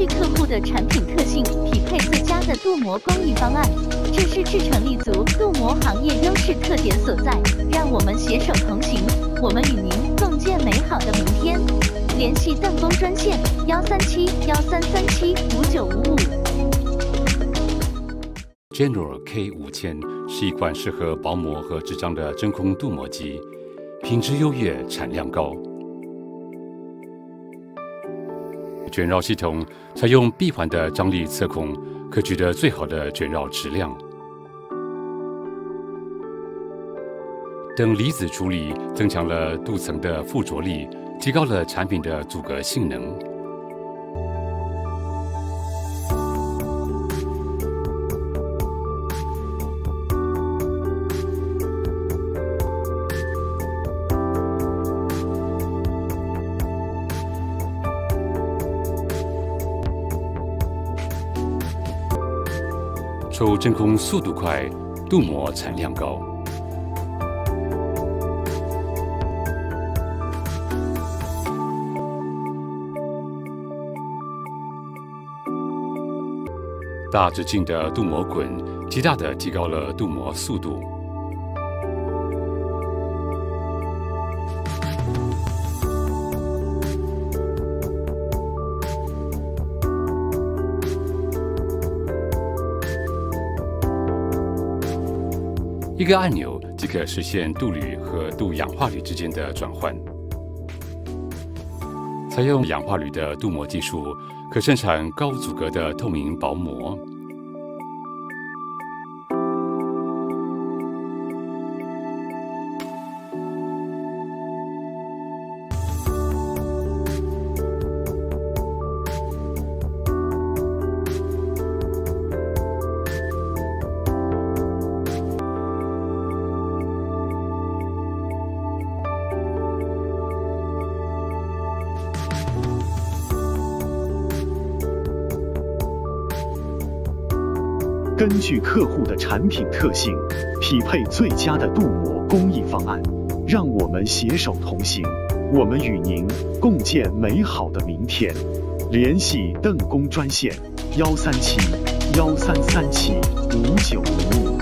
据客户的产品特性，匹配最佳的镀膜工艺方案。这是志成立足镀膜行业优势特点所在。让我们携手同行，我们与您共建美好的明天。联系邓工专线137-1337-5955。 General K5000是一款适合薄膜和纸张的真空镀膜机，品质优越，产量高。卷绕系统采用闭环的张力测控，可取得最好的卷绕质量。等离子处理增强了镀层的附着力，提高了产品的阻隔性能。抽真空速度快，镀膜产量高。大直径的镀膜滚，极大地提高了镀膜速度。一个按钮即可实现镀铝和镀氧化铝之间的转换。采用氧化铝的镀膜技术，可生产高阻隔的透明薄膜。 根据客户的产品特性，匹配最佳的镀膜工艺方案，让我们携手同行，我们与您共建美好的明天。联系邓工专线137-1337-5955。